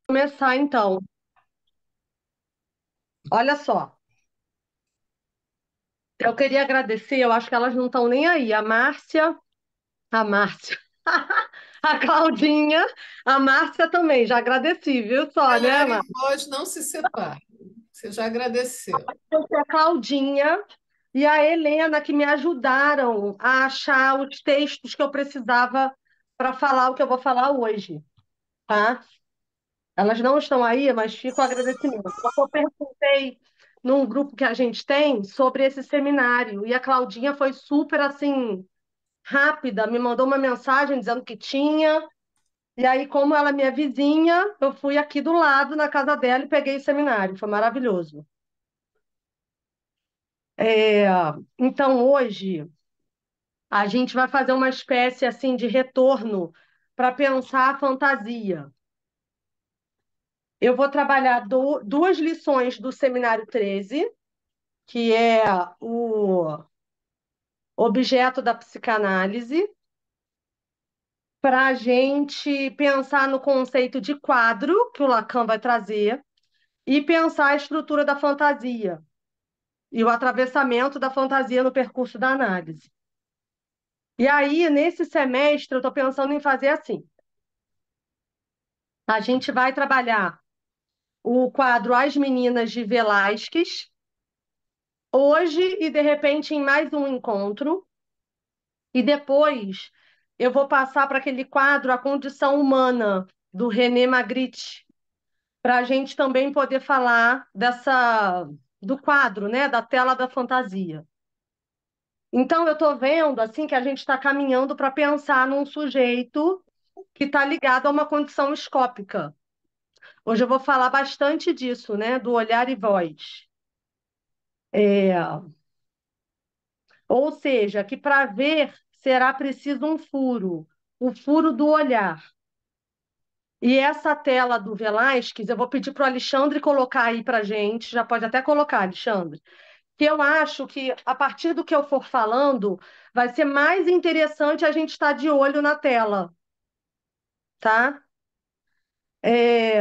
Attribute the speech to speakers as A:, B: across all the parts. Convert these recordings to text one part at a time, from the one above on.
A: Começar então. Olha só, eu queria agradecer, eu acho que elas não estão nem aí. A Márcia, a Claudinha, a Márcia também, já agradeci, viu só, né,
B: Ela e
A: Márcia?
B: voz não se separam. Você já agradeceu.
A: A Claudinha e a Helena que me ajudaram a achar os textos que eu precisava para falar o que eu vou falar hoje, tá? Elas não estão aí, mas fica o agradecimento. Porque eu perguntei num grupo que a gente tem sobre esse seminário e a Claudinha foi super assim rápida, me mandou uma mensagem dizendo que tinha. E aí, como ela é minha vizinha, eu fui aqui do lado na casa dela e peguei o seminário. Foi maravilhoso. É, então, hoje, a gente vai fazer uma espécie assim de retorno para pensar a fantasia. Eu vou trabalhar duas lições do Seminário 13, que é o objeto da psicanálise, para a gente pensar no conceito de quadro que o Lacan vai trazer e pensar a estrutura da fantasia e o atravessamento da fantasia no percurso da análise. E aí, nesse semestre, eu estou pensando em fazer assim: a gente vai trabalhar o quadro As Meninas de Velázquez, hoje e de repente em mais um encontro, e depois eu vou passar para aquele quadro A Condição Humana, do René Magritte, para a gente também poder falar do quadro, né, da tela da fantasia. Então, eu estou vendo assim que a gente está caminhando para pensar num sujeito que está ligado a uma condição escópica. Hoje eu vou falar bastante disso, né, do olhar e voz. É, ou seja, que para ver será preciso um furo, o furo do olhar. E essa tela do Velázquez, eu vou pedir para o Alexandre colocar aí para gente, já pode até colocar, Alexandre, que eu acho que a partir do que eu for falando, vai ser mais interessante a gente estar de olho na tela, tá? É,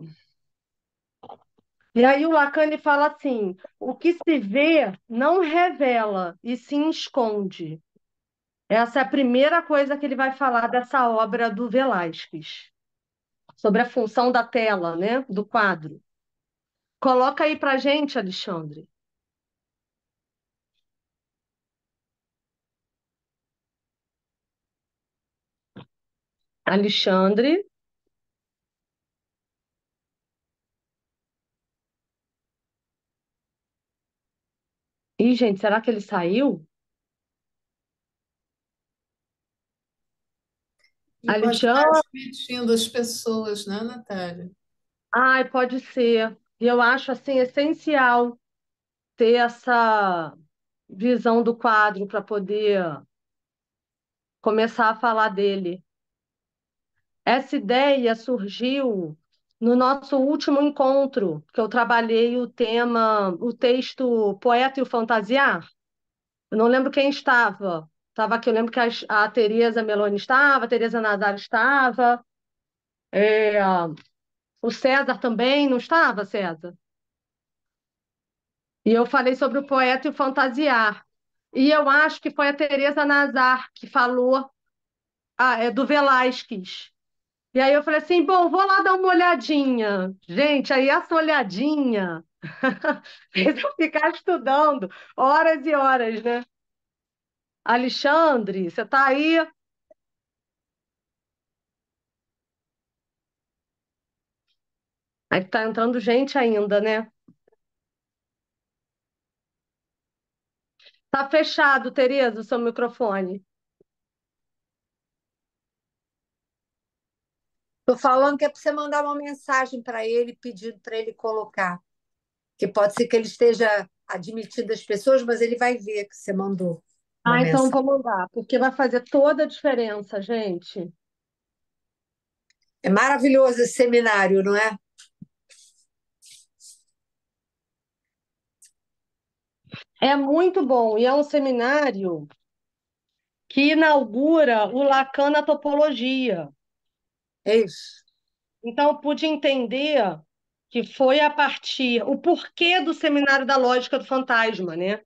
A: E aí o Lacan ele fala assim: o que se vê não revela, e sim esconde. Essa é a primeira coisa que ele vai falar dessa obra do Velázquez, sobre a função da tela, né, do quadro. Coloca aí pra gente, Alexandre. Alexandre. Ih, gente, será que ele saiu?
B: E pode estar
A: Alexandre.
B: dividindo as pessoas, né, Natália?
A: Ai, pode ser. E eu acho assim essencial ter essa visão do quadro para poder começar a falar dele. Essa ideia surgiu no nosso último encontro, que eu trabalhei o tema, o texto Poeta e o Fantasiar. Eu não lembro quem estava. Estava aqui, eu lembro que a Tereza Meloni estava, a Tereza Nazar estava, é, o César também não estava, César? E eu falei sobre o poeta e o fantasiar. E eu acho que foi a Tereza Nazar que falou do Velázquez. E aí eu falei assim, bom, vou lá dar uma olhadinha. Gente, aí essa olhadinha fez eu ficar estudando horas e horas, né? Alexandre, você tá aí? Aí tá entrando gente ainda, né? Tá fechado, Tereza, o seu microfone.
C: Tô falando que é para você mandar uma mensagem para ele pedindo para ele colocar, que pode ser que ele esteja admitindo as pessoas, mas ele vai ver que você mandou uma
A: Ah, então
C: mensagem.
A: vou mandar, porque vai fazer toda a diferença, gente.
C: É maravilhoso esse seminário, não é?
A: É muito bom e é um seminário que inaugura o Lacan na topologia.
C: É isso.
A: Então, eu pude entender que foi a partir, o porquê do Seminário da Lógica do Fantasma, né?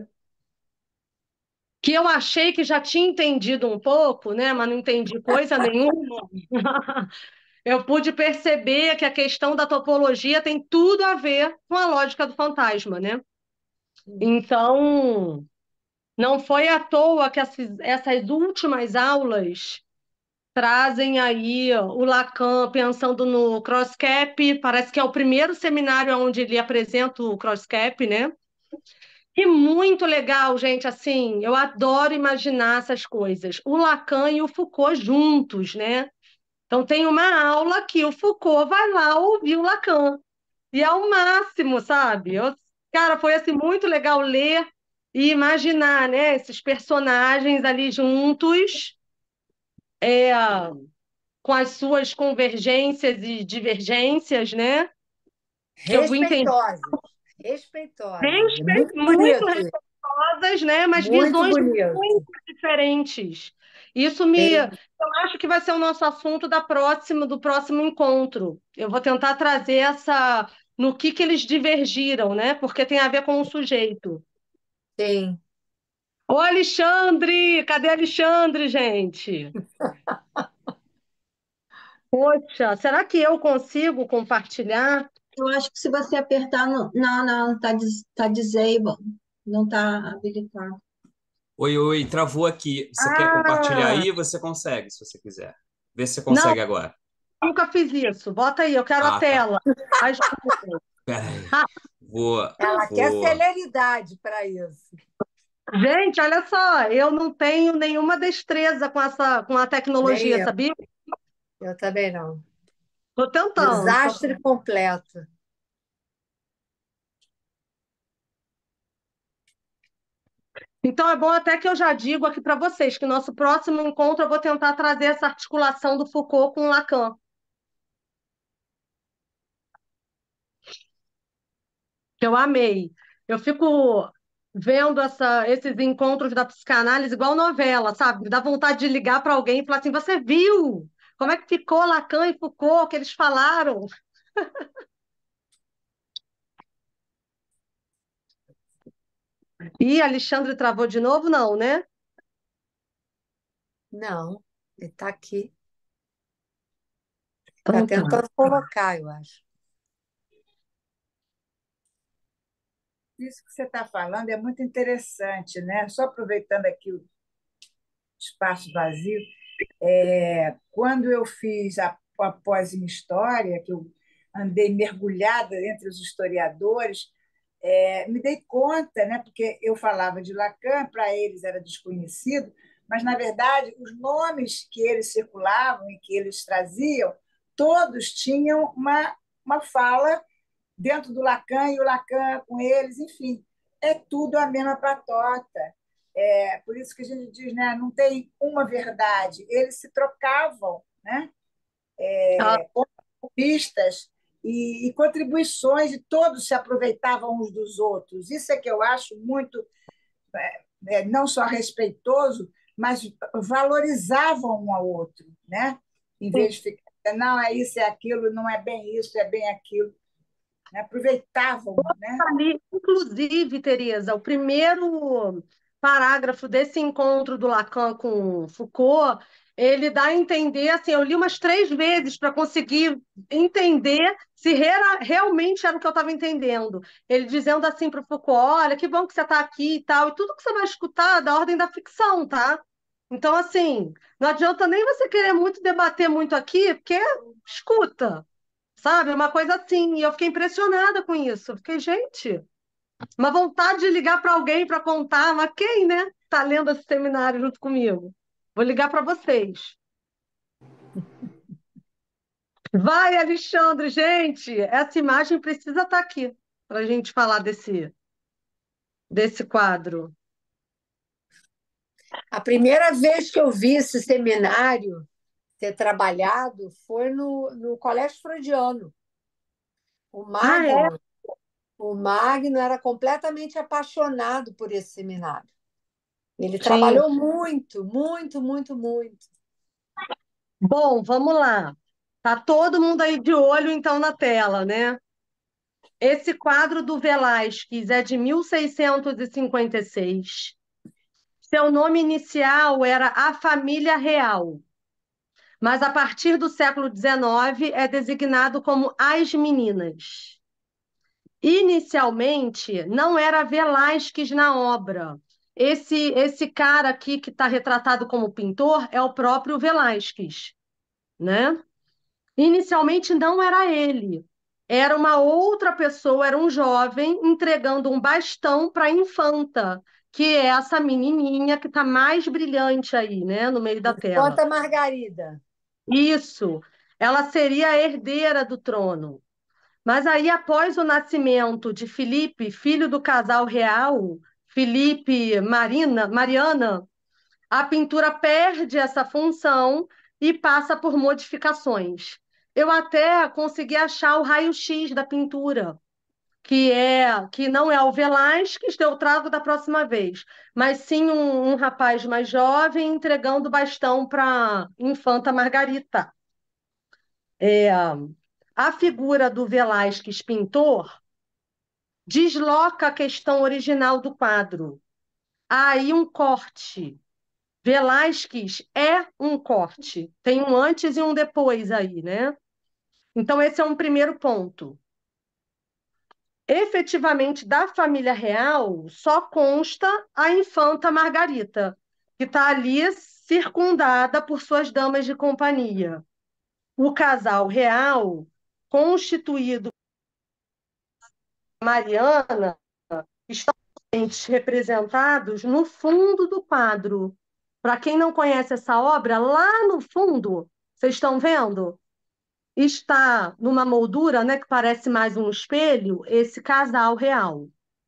A: Que eu achei que já tinha entendido um pouco, né? Mas não entendi coisa nenhuma. Eu pude perceber que a questão da topologia tem tudo a ver com a lógica do fantasma, né? Então, não foi à toa que essas últimas aulas trazem aí o Lacan pensando no crosscap, parece que é o primeiro seminário onde ele apresenta o crosscap, né? E muito legal, gente, assim, eu adoro imaginar essas coisas. O Lacan e o Foucault juntos, né? Então tem uma aula que o Foucault vai lá ouvir o Lacan. E é o máximo, sabe? Cara, foi assim muito legal ler e imaginar, né, esses personagens ali juntos, é, com as suas convergências e divergências, né? Que eu vou entender
C: Respeitosos, respeitosos. É muito
A: muito
C: bonito,
A: respeitosas, né? Mas
C: muito
A: visões
C: bonito.
A: muito diferentes. Eu
C: Tem-
A: acho que vai ser o nosso assunto do próximo encontro. Eu vou tentar trazer essa no que eles divergiram, né? Porque tem a ver com o sujeito.
C: Tem.
A: Ô, Alexandre! Cadê Alexandre, gente? Poxa, será que eu consigo compartilhar?
D: Eu acho que se você apertar no... Não, não, tá disable. Não tá habilitado.
E: Oi, oi, travou aqui. Você quer compartilhar
A: Ah,
E: aí? Você consegue, se você quiser. Vê se você
A: não,
E: consegue agora.
A: nunca fiz isso. Bota aí, eu quero a
E: Ah, tá.
A: tela. Faz-
E: Pera aí.
A: Ah,
E: Vou,
C: Ela quer
E: vou.
C: celeridade para isso.
A: gente, olha só, eu não tenho nenhuma destreza com a
C: Nem
A: tecnologia,
C: eu.
A: sabia?
C: Eu também não.
A: Tô tentando.
C: Desastre completo.
A: Então é bom até que eu já digo aqui para vocês que nosso próximo encontro eu vou tentar trazer essa articulação do Foucault com o Lacan. Que eu amei. Eu fico vendo esses encontros da psicanálise igual novela, sabe? Dá vontade de ligar para alguém e falar assim: você viu? Como é que ficou Lacan e Foucault, que eles falaram? Ih, Alexandre travou de novo? Não, né?
C: Não, ele está aqui. Está
A: Então tá.
C: tentando colocar, eu acho.
F: Isso que você está falando é muito interessante, né? Só aproveitando aqui o espaço vazio, quando eu fiz a pós em História, que eu andei mergulhada entre os historiadores, me dei conta, né? Porque eu falava de Lacan, para eles era desconhecido, mas, na verdade, os nomes que eles circulavam e que eles traziam, todos tinham uma fala dentro do Lacan e o Lacan com eles, enfim, é tudo a mesma patota. Por isso que a gente diz, né, não tem uma verdade, eles se trocavam, né,
A: Ah,
F: pistas e contribuições, e todos se aproveitavam uns dos outros. Isso é que eu acho muito, não só respeitoso, mas valorizavam um ao outro, né? Em vez de ficar, não, é isso, é aquilo, não é bem isso, é bem aquilo. Né? Aproveitavam, né?
A: ali, inclusive, Tereza, o primeiro parágrafo desse encontro do Lacan com Foucault, ele dá a entender, assim, eu li umas 3 vezes para conseguir entender se realmente era o que eu estava entendendo. Ele dizendo assim para o Foucault, olha, que bom que você está aqui e tal, e tudo que você vai escutar é da ordem da ficção, tá? Então, assim, não adianta nem você querer muito debater muito aqui, porque escuta. Sabe? Uma coisa assim. E eu fiquei impressionada com isso. Eu fiquei, gente, uma vontade de ligar para alguém para contar, mas quem, né? Tá lendo esse seminário junto comigo? Vou ligar para vocês. Vai, Alexandre, gente, essa imagem precisa estar aqui para a gente falar desse quadro.
C: A primeira vez que eu vi esse seminário ser trabalhado foi no Colégio Freudiano. O
A: Ah, é?
C: Magno, o Magno era completamente apaixonado por esse seminário. Ele
A: Sim.
C: trabalhou muito, muito, muito, muito.
A: Bom, vamos lá. Tá todo mundo aí de olho, então, na tela, né? Esse quadro do Velázquez é de 1656. Seu nome inicial era A Família Real, mas a partir do século XIX é designado como As Meninas. Inicialmente, não era Velázquez na obra. Esse cara aqui que está retratado como pintor é o próprio Velázquez, né? Inicialmente não era ele, era uma outra pessoa, era um jovem entregando um bastão para a infanta, que é essa menininha que está mais brilhante aí, né, no meio da tela.
C: Conta Margarida.
A: Isso, ela seria a herdeira do trono. Mas aí, após o nascimento de Filipe, filho do casal real, Filipe Mariana, a pintura perde essa função e passa por modificações. Eu até consegui achar o raio-x da pintura, que não é o Velázquez, eu trago da próxima vez, mas sim um rapaz mais jovem entregando o bastão para Infanta Margarita. A figura do Velázquez pintor desloca a questão original do quadro. Há aí um corte. Velázquez é um corte. Tem um antes e um depois aí, né? Então, esse é um primeiro ponto. Efetivamente, da família real, só consta a infanta Margarita, que está ali circundada por suas damas de companhia. O casal real, constituído por Mariana, estão representados no fundo do quadro. Para quem não conhece essa obra, lá no fundo, vocês estão vendo? Está numa moldura, né, que parece mais um espelho, esse casal real.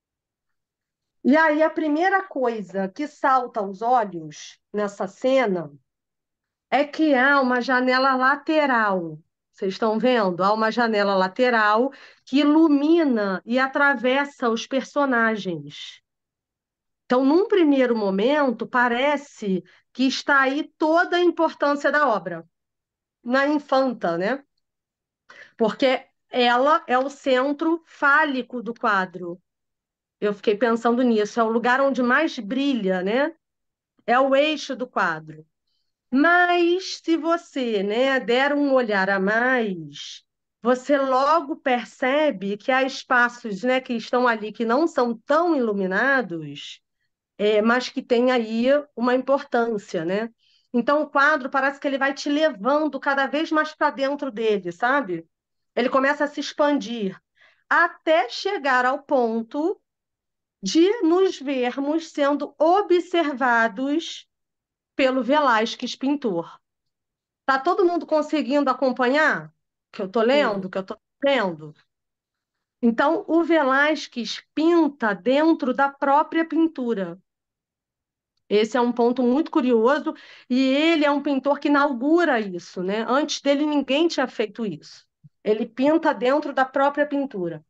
A: E aí a primeira coisa que salta aos olhos nessa cena é que há uma janela lateral. Vocês estão vendo? Há uma janela lateral que ilumina e atravessa os personagens. Então, num primeiro momento, parece que está aí toda a importância da obra, na infanta, né? Porque ela é o centro fálico do quadro. Eu fiquei pensando nisso, é o lugar onde mais brilha, né? É o eixo do quadro. Mas se você, né, der um olhar a mais, você logo percebe que há espaços, né, que estão ali que não são tão iluminados, mas que têm aí uma importância, né? Então o quadro parece que ele vai te levando cada vez mais para dentro dele, sabe? Ele começa a se expandir até chegar ao ponto de nos vermos sendo observados pelo Velázquez pintor. Tá todo mundo conseguindo acompanhar o que eu estou lendo, o
C: Sim.
A: que eu estou vendo? Então, o Velázquez pinta dentro da própria pintura. Esse é um ponto muito curioso, e ele é um pintor que inaugura isso, né? Antes dele, ninguém tinha feito isso. Ele pinta dentro da própria pintura.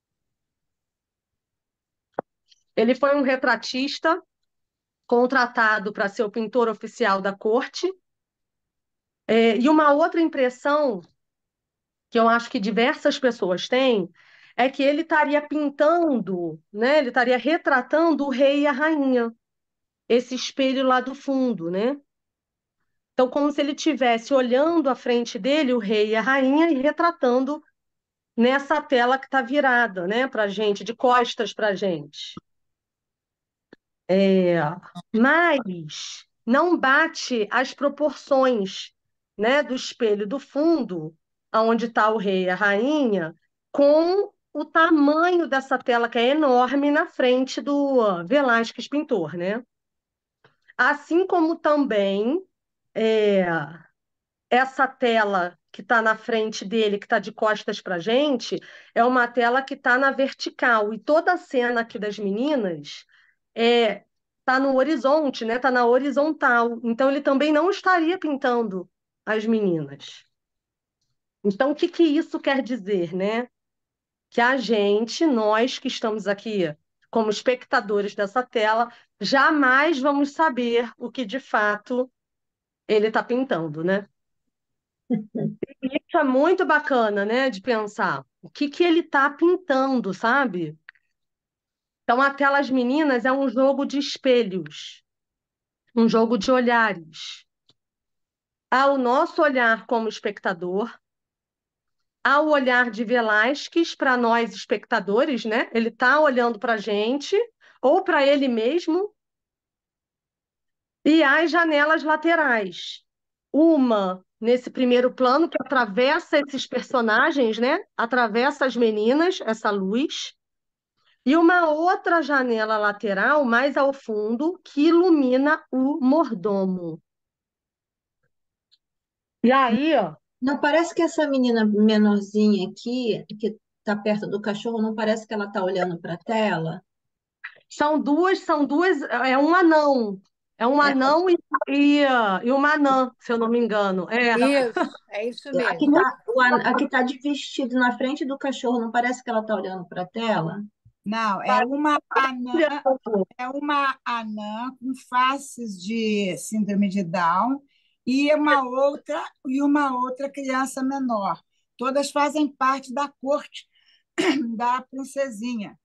A: Ele foi um retratista contratado para ser o pintor oficial da corte. E uma outra impressão que eu acho que diversas pessoas têm é que ele estaria pintando, né? Ele estaria retratando o rei e a rainha, esse espelho lá do fundo, né? Então, como se ele estivesse olhando à frente dele o rei e a rainha e retratando nessa tela que está virada, né, para gente, de costas para gente. Mas não bate as proporções, né, do espelho do fundo, onde está o rei e a rainha, com o tamanho dessa tela que é enorme na frente do Velázquez pintor, né? Assim como também é, essa tela que está na frente dele, que está de costas para a gente, é uma tela que está na vertical. E toda a cena aqui das meninas está no horizonte, né? Está na horizontal. Então ele também não estaria pintando as meninas. Então, o que que isso quer dizer, né? Que a gente, nós que estamos aqui como espectadores dessa tela, jamais vamos saber o que de fato ele está pintando, né? Isso é muito bacana, né, de pensar. O que que ele está pintando, sabe? Então, aquelas meninas é um jogo de espelhos, um jogo de olhares. Há o nosso olhar como espectador, há o olhar de Velázquez para nós espectadores, né? Ele está olhando para a gente ou para ele mesmo, e há as janelas laterais. Uma nesse primeiro plano que atravessa esses personagens, né? Atravessa as meninas, essa luz. E uma outra janela lateral, mais ao fundo, que ilumina o mordomo. E aí, ó,
D: Não parece que essa menina menorzinha aqui, que está perto do cachorro, não parece que ela está olhando para a tela?
A: são duas, é um
D: É,
A: anão e uma anã, se eu não me engano.
C: Isso, é isso
D: aqui
C: mesmo.
D: está aqui tá de vestido na frente do cachorro, não parece que ela está olhando para a tela?
F: Não, é uma anã com faces de síndrome de Down e uma outra criança menor. Todas fazem parte da corte da princesinha.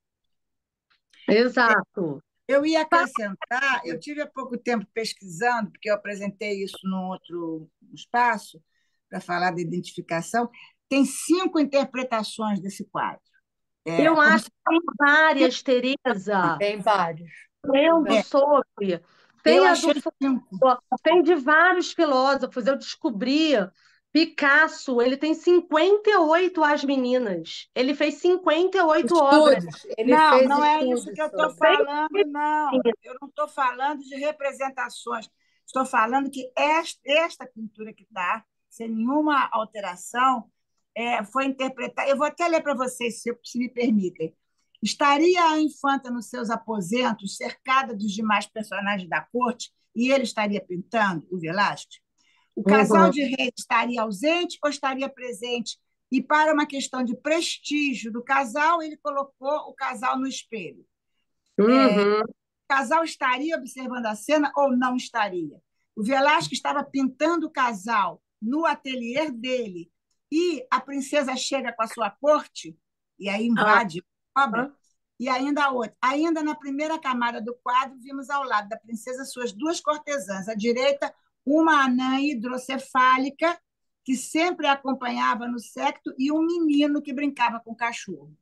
A: Exato.
F: Eu ia acrescentar, eu tive há pouco tempo pesquisando, porque eu apresentei isso num outro espaço, para falar da identificação, tem 5 interpretações desse quadro.
A: Eu
F: Como
A: acho que tem várias, Tereza,
C: Tem vários.
A: lendo
F: é,
A: sobre.
F: eu
A: Tem a do
F: achei 5.
A: Tem de vários filósofos. Eu descobri Picasso, ele tem 58 As Meninas. Ele fez 58 obras.
C: Estudos, ele
F: Não,
C: fez
F: não é isso
C: estudos
F: que eu estou
C: sobre.
F: falando, não. Eu não estou falando de representações. Estou falando que esta pintura que está, sem nenhuma alteração, foi interpretada. Eu vou até ler para vocês, se me permitem. Estaria a infanta nos seus aposentos, cercada dos demais personagens da corte, e ele estaria pintando o Velázquez? O casal
A: Uhum,
F: de reis estaria ausente ou estaria presente? E para uma questão de prestígio do casal, ele colocou o casal no espelho.
A: uhum.
F: O casal estaria observando a cena ou não estaria? O Velázquez estava pintando o casal no ateliê dele e a princesa chega com a sua corte e aí
A: Ah,
F: invade a obra. E ainda a outra. Ainda na primeira camada do quadro, vimos ao lado da princesa suas duas cortesãs. À direita, uma anã hidrocefálica, que sempre a acompanhava no séquito, e um menino que brincava com o cachorro.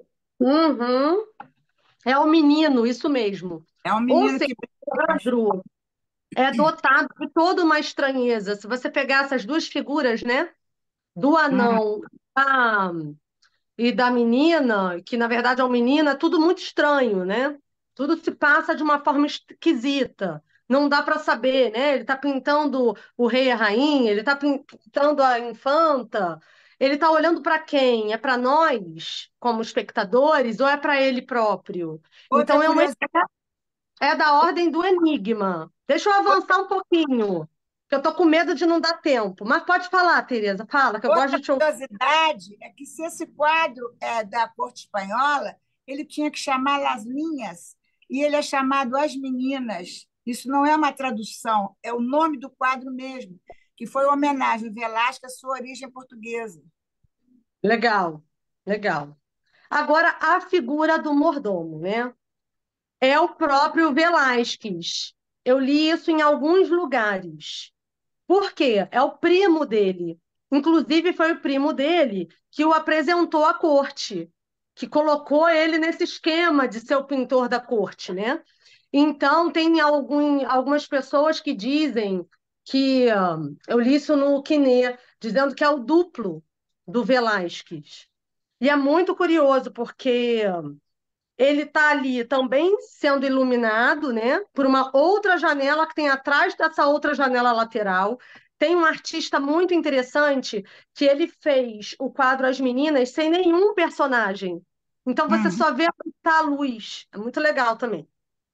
A: uhum. É o menino, isso mesmo.
F: É um
A: Ou
F: menino
A: seja,
F: que brinca
A: o
F: com o cachorro.
A: quadro é dotado de toda uma estranheza. Se você pegar essas duas figuras, né? Do anão da- e da menina, que na verdade é uma menina, é tudo muito estranho, né? Tudo se passa de uma forma esquisita. Não dá para saber, né? Ele está pintando o rei e a rainha, ele está pintando a infanta. Ele está olhando para quem? É para nós, como espectadores, ou é para ele próprio?
F: Outra
A: Então
F: curiosidade,
A: é da ordem do enigma. Deixa eu avançar um pouquinho, que eu estou com medo de não dar tempo. Mas pode falar, Tereza, fala, que eu gosto
F: outra
A: de te ouvir.
F: curiosidade é que se esse quadro é da corte espanhola, ele tinha que chamar Las Minhas e ele é chamado As Meninas. Isso não é uma tradução, é o nome do quadro mesmo, que foi uma homenagem ao Velázquez à sua origem portuguesa.
A: Legal, legal. Agora, a figura do mordomo, né? É o próprio Velázquez. Eu li isso em alguns lugares. Por quê? É o primo dele. Inclusive, foi o primo dele que o apresentou à corte, que colocou ele nesse esquema de ser o pintor da corte, né? Então, tem algumas pessoas que dizem que, eu li isso no Quiné, dizendo que é o duplo do Velázquez. E é muito curioso, porque ele está ali também sendo iluminado, né, por uma outra janela que tem atrás dessa outra janela lateral. Tem um artista muito interessante que ele fez o quadro As Meninas sem nenhum personagem. Então você
F: Uhum.
A: só vê a luz. É muito legal também.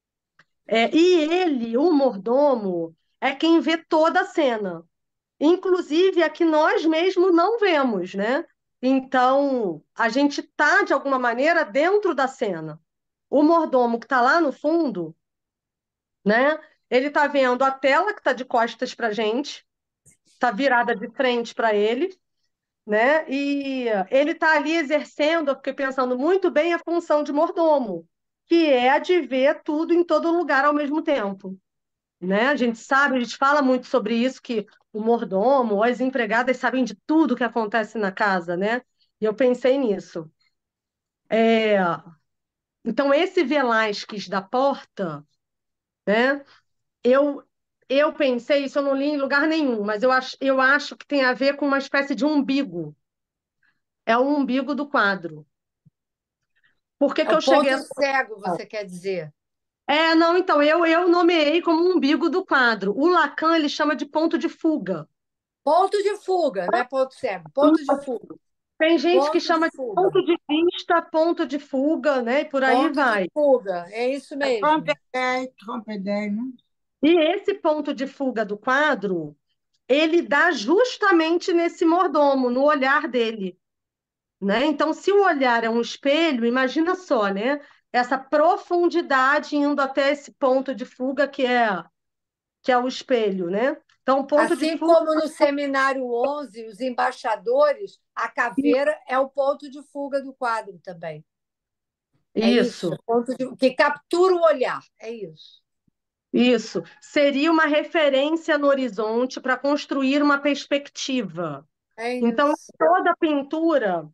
A: E ele, o mordomo, é quem vê toda a cena. Inclusive a que nós mesmos não vemos, né? Então, a gente está, de alguma maneira, dentro da cena. O mordomo que está lá no fundo, né? Ele está vendo a tela que está de costas para gente, está virada de frente para ele, né? E ele está ali exercendo, eu fiquei pensando muito bem, a função de mordomo, que é a de ver tudo em todo lugar ao mesmo tempo, né? A gente sabe, a gente fala muito sobre isso, que o mordomo ou as empregadas sabem de tudo que acontece na casa, né? E eu pensei nisso. É, então, esse Velázquez da porta, né? Eu, eu pensei, isso eu não li em lugar nenhum, mas eu acho que tem a ver com uma espécie de umbigo. É o umbigo do quadro. Por que
C: É
A: que
C: o
A: eu cheguei a
C: ponto
A: essa
C: cego,
A: conclusão?
C: você quer dizer?
A: Não, então, eu nomeei como umbigo do quadro. O Lacan, ele chama de ponto de fuga.
C: Ponto de fuga, não é ponto cego. Ponto de fuga.
A: Tem gente que
C: Ponto de
A: chama de
C: fuga.
A: ponto de vista, ponto de fuga, né? E por aí
C: Ponto de
A: vai.
C: fuga. É isso mesmo.
F: Trompe-l'œil, né?
A: E esse ponto de fuga do quadro, ele dá justamente nesse mordomo, no olhar dele, né? Então, se o olhar é um espelho, imagina só, né? Essa profundidade indo até esse ponto de fuga que é o espelho, né? Então, o ponto de
C: Assim
A: fuga
C: como no Seminário 11, os embaixadores, a caveira é o ponto de fuga do quadro também. É isso,
A: isso,
C: que captura o olhar. É isso.
A: isso. Seria uma referência no horizonte para construir uma perspectiva.
C: É
A: Então,
C: isso.
A: toda a pintura,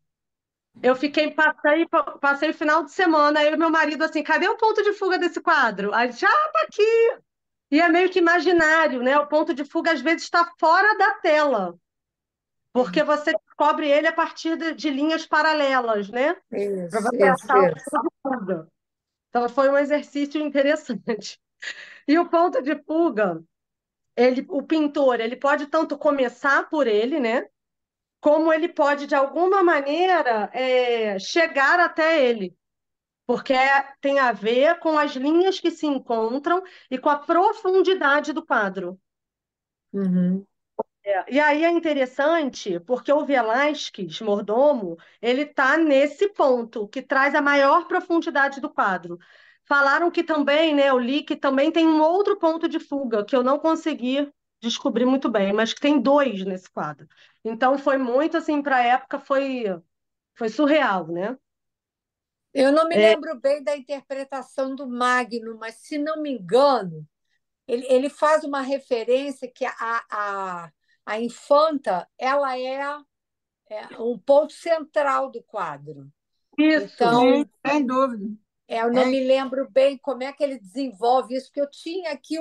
A: passei o final de semana, eu e meu marido assim, cadê o ponto de fuga desse quadro? Aí, já tá aqui. E é meio que imaginário, né? O ponto de fuga às vezes está fora da tela, porque você descobre ele a partir de linhas paralelas, né? Para
C: Isso,
A: você
C: isso,
A: achar o
C: isso.
A: ponto de fuga. Então foi um exercício interessante. E o ponto de fuga, o pintor, ele pode tanto começar por ele, né? Como ele pode, de alguma maneira, chegar até ele. Porque tem a ver com as linhas que se encontram e com a profundidade do quadro.
C: Uhum.
A: E aí é interessante porque o Velázquez, Mordomo, ele está nesse ponto que traz a maior profundidade do quadro. Falaram que também, né, eu li que também tem um outro ponto de fuga que eu não consegui descobrir muito bem, mas que tem dois nesse quadro. Então foi muito assim, para a época foi surreal, né?
C: Eu não me
A: É,
C: lembro bem da interpretação do Magno, mas, se não me engano, ele faz uma referência que a infanta ela é um ponto central do quadro.
A: isso.
C: Então,
F: Sem dúvida.
C: eu não
F: É,
C: me lembro bem como é que ele desenvolve isso, porque eu tinha aqui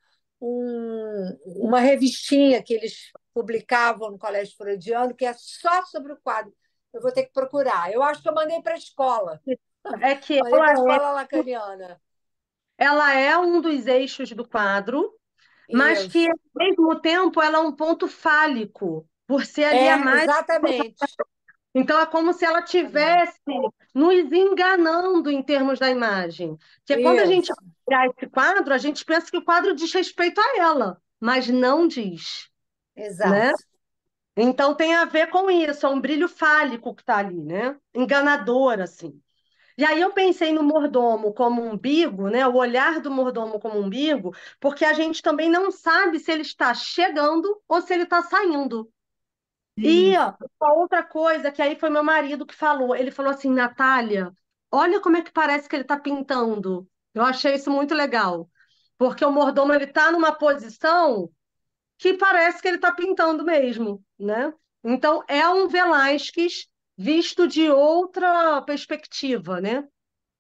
C: uma revistinha que eles publicavam no Colégio Freudiano, que é só sobre o quadro. Eu vou ter que procurar. Eu acho que eu mandei para a escola.
A: É que
C: Mandei para a escola lacaniana.
A: ela é um dos eixos do quadro, mas que,
C: Isso.
A: ao mesmo tempo, ela é um ponto fálico, por ser ali a mais.
C: Exatamente.
A: Então, é como se ela tivesse nos enganando em termos da imagem. Porque quando a gente
C: Isso.
A: olha esse quadro, a gente pensa que o quadro diz respeito a ela, mas não diz, né?
C: Exato.
A: Então, tem a ver com isso, é um brilho fálico que está ali, né? Enganador, assim. E aí eu pensei no mordomo como umbigo, né? O olhar do mordomo como umbigo, porque a gente também não sabe se ele está chegando ou se ele está saindo. E
F: isso.
A: ó, uma outra coisa que aí foi meu marido que falou, ele falou assim, Natália, olha como é que parece que ele está pintando. Eu achei isso muito legal, porque o mordomo ele está numa posição que parece que ele está pintando mesmo, né? Então é um Velázquez visto de outra perspectiva, né?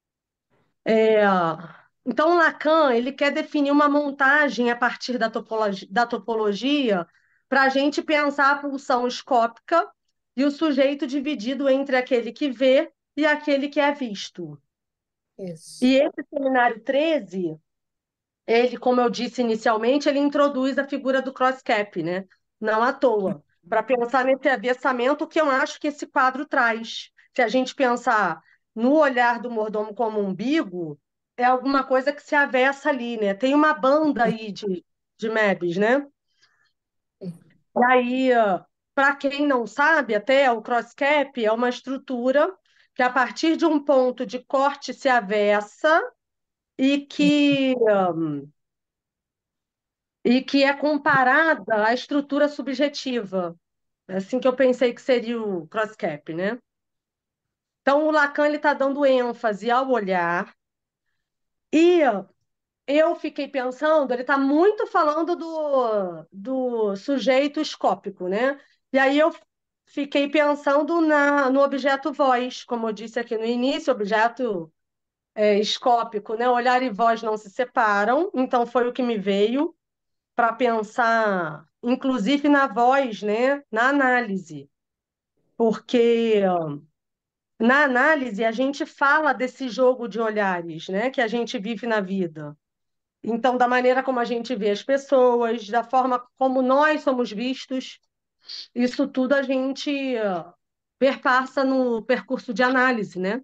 A: É, então, Lacan ele quer definir uma montagem a partir da topologia para a gente pensar a pulsão escópica e o sujeito dividido entre aquele que vê e aquele que é visto.
C: Isso.
A: E esse seminário 13, ele, como eu disse inicialmente, ele introduz a figura do cross-cap, né? Não à toa, para pensar nesse avessamento que eu acho que esse quadro traz. Se a gente pensar no olhar do mordomo como umbigo, é alguma coisa que se avessa ali, né? Tem uma banda aí de MEBs, né? E aí, para quem não sabe, até o cross-cap é uma estrutura que, a partir de um ponto de corte, se avessa e e que é comparada à estrutura subjetiva. É assim que eu pensei que seria o CROSS-CAP, né? Então, o Lacan está dando ênfase ao olhar, e eu fiquei pensando, ele está muito falando do sujeito escópico, né? E aí eu fiquei pensando no objeto voz, como eu disse aqui no início, objeto escópico, né? Olhar e voz não se separam, então foi o que me veio para pensar, inclusive na voz, né? Na análise, porque na análise a gente fala desse jogo de olhares, né? Que a gente vive na vida. Então, da maneira como a gente vê as pessoas, da forma como nós somos vistos, isso tudo a gente perpassa no percurso de análise, né?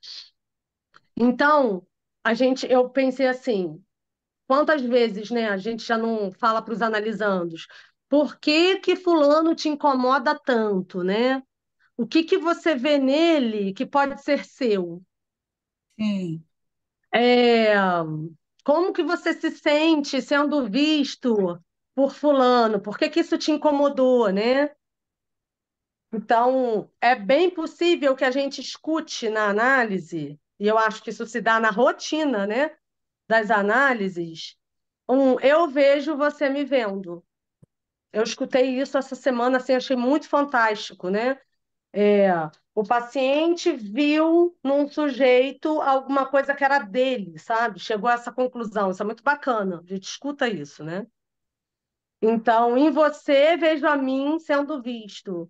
A: Então, eu pensei assim, quantas vezes, né, a gente já não fala para os analisandos, por que que fulano te incomoda tanto, né? O que que você vê nele que pode ser seu?
F: Sim.
A: É, como que você se sente sendo visto por fulano? Por que que isso te incomodou, né? Então, é bem possível que a gente escute na análise, e eu acho que isso se dá na rotina, né, das análises, eu vejo você me vendo. Eu escutei isso essa semana, assim, achei muito fantástico, né? É, o paciente viu num sujeito alguma coisa que era dele, sabe? Chegou a essa conclusão. Isso é muito bacana. A gente escuta isso, né? Então, em você, vejo a mim sendo visto.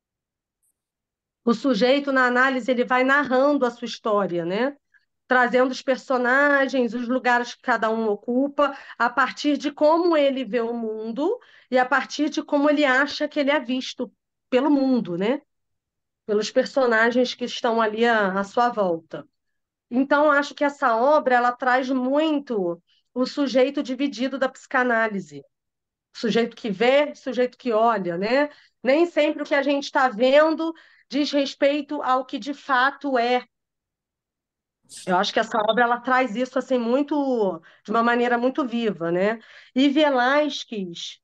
A: O sujeito, na análise, ele vai narrando a sua história, né? Trazendo os personagens, os lugares que cada um ocupa, a partir de como ele vê o mundo e a partir de como ele acha que ele é visto pelo mundo, né? Pelos personagens que estão ali à sua volta. Então, acho que essa obra ela traz muito o sujeito dividido da psicanálise. O sujeito que vê, o sujeito que olha, né? Nem sempre o que a gente está vendo diz respeito ao que de fato é. Eu acho que essa obra ela traz isso assim muito de uma maneira muito viva, né? E Velázquez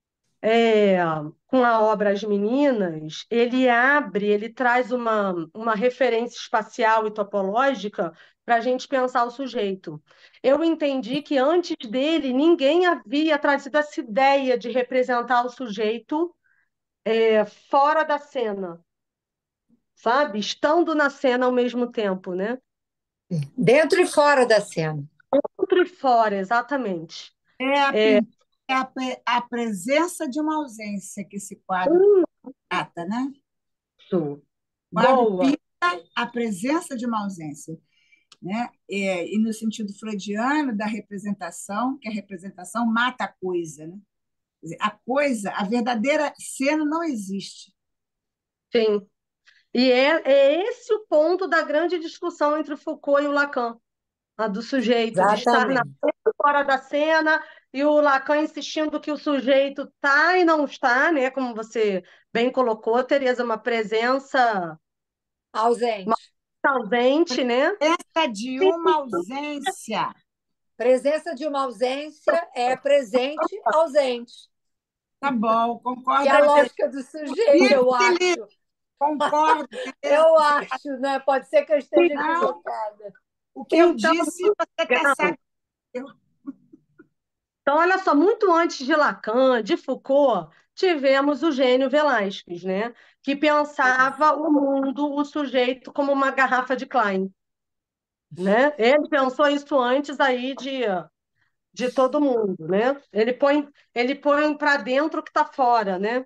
A: com a obra As Meninas, ele traz uma referência espacial e topológica para a gente pensar o sujeito. Eu entendi que antes dele ninguém havia trazido essa ideia de representar o sujeito fora da cena, sabe? Estando na cena ao mesmo tempo, né?
C: Dentro e fora da cena.
A: Dentro e fora, exatamente.
F: É a, pin- a presença de uma ausência que esse quadro trata, né?
A: Isso.
F: O quadro
A: Boa.
F: pinta a presença de uma ausência, né? E no sentido freudiano da representação, que a representação mata a coisa, né? Quer dizer, a coisa, a verdadeira cena não existe.
A: Sim. E é esse o ponto da grande discussão entre o Foucault e o Lacan, a do sujeito, de estar na
C: Exatamente.
A: cena, fora da cena, e o Lacan insistindo que o sujeito está e não está, né? Como você bem colocou, Tereza, uma presença
C: Ausente.
A: ausente, né?
F: Essa de uma ausência.
C: Presença de uma ausência é presente ausente.
F: Tá bom,
C: Que é
F: concordo
C: a
F: com você.
C: lógica do sujeito, eu acho.
F: Concordo, Tereza.
C: Eu acho, né? Pode ser que eu esteja
F: Não,
C: equivocada.
F: o que eu
A: Então,
F: disse, você está
A: legal.
F: sabendo.
A: Então, olha só, muito antes de Lacan, de Foucault, tivemos o gênio Velázquez, né? Que pensava o mundo, o sujeito, como uma garrafa de Klein, né? Ele pensou isso antes aí de todo mundo, né? Ele põe para dentro o que está fora, né?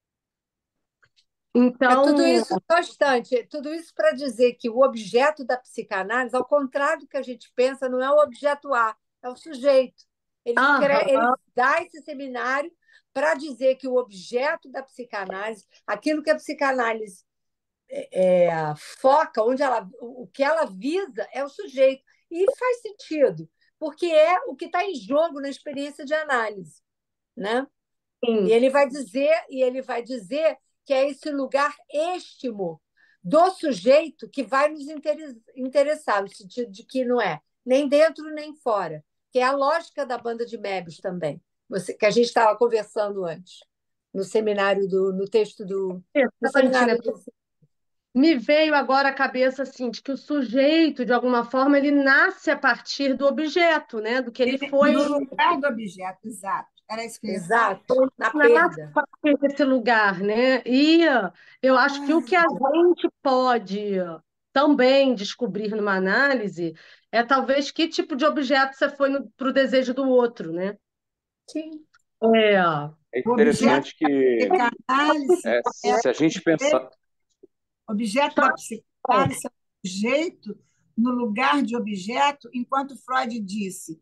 C: É tudo
A: Então,
C: isso bastante, tudo isso para dizer que o objeto da psicanálise, ao contrário do que a gente pensa, não é o objeto A, é o sujeito. Ele
A: aham,
C: dá esse seminário para dizer que o objeto da psicanálise, aquilo que a psicanálise foca, o que ela visa é o sujeito. E faz sentido, porque é o que está em jogo na experiência de análise, né?
A: sim,
C: E ele vai dizer que é esse lugar éstimo do sujeito que vai nos interessar, no sentido de que não é nem dentro nem fora, que é a lógica da banda de Mébius também, que a gente estava conversando antes, no seminário no texto no
A: Exatamente, né?
C: seminário do.
A: Me veio agora à cabeça assim, de que o sujeito, de alguma forma, ele nasce a partir do objeto, né? Do que ele
F: No
A: foi.
F: lugar do objeto, exato. Era isso que eu ia falar.
C: Exato, na
A: Nasce
C: perda.
A: a partir desse lugar, né? E eu acho que o que a gente pode também descobrir numa análise é talvez que tipo de objeto você foi para o desejo do outro, né?
C: Sim.
A: É,
G: É
F: O objeto
G: interessante que
F: da psicanálise é
G: se a gente pensar.
F: objeto da psicanálise é o sujeito no lugar de objeto, enquanto Freud disse